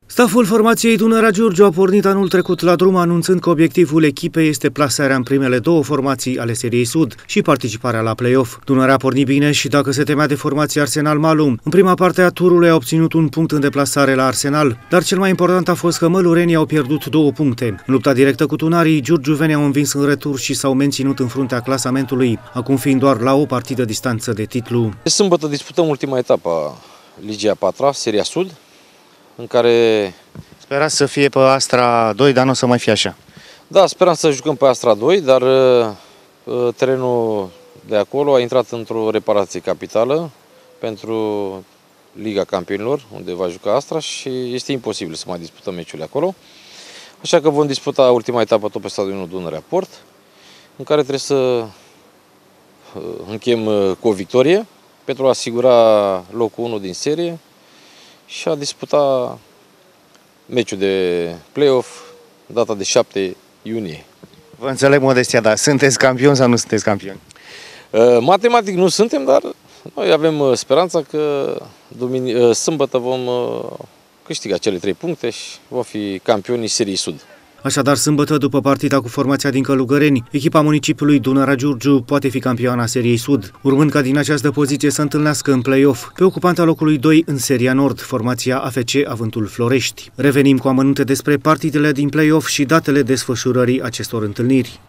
Staful formației Dunărea Giurgiu a pornit anul trecut la drum anunțând că obiectivul echipei este plasarea în primele două formații ale Seriei Sud și participarea la play-off. Dunărea a pornit bine și dacă se temea de formația Arsenal Malum, în prima parte a turului a obținut un punct în deplasare la Arsenal, dar cel mai important a fost că mălurenii au pierdut 2 puncte. În lupta directă cu tunarii, giurgiuvenii au învins în retur și s-au menținut în fruntea clasamentului, acum fiind doar la o partidă distanță de titlu. Sâmbătă disputăm ultima etapă a Ligii a 4-a, Seria Sud, în care... Sperați să fie pe Astra 2, dar nu o să mai fie așa. Da, speram să jucăm pe Astra 2, dar terenul de acolo a intrat într-o reparație capitală pentru Liga Campionilor, unde va juca Astra și este imposibil să mai disputăm meciurile acolo. Așa că vom disputa ultima etapă tot pe stadionul Dunărea Port, în care trebuie să încheiem cu o victorie pentru a asigura locul 1 din serie și a disputa meciul de play-off data de 7 iunie. Vă înțeleg modestia, dar sunteți campioni sau nu sunteți campioni? Matematic nu suntem, dar noi avem speranța că sâmbătă vom câștiga cele 3 puncte și vom fi campionii Seriei Sud. Așadar, sâmbătă, după partida cu formația din Călugăreni, echipa municipiului Dunărea Giurgiu poate fi campioana Seriei Sud, urmând ca din această poziție să întâlnească în play-off pe ocupanta locului 2 în Seria Nord, formația AFC Avântul Florești. Revenim cu amănunte despre partidele din play-off și datele desfășurării acestor întâlniri.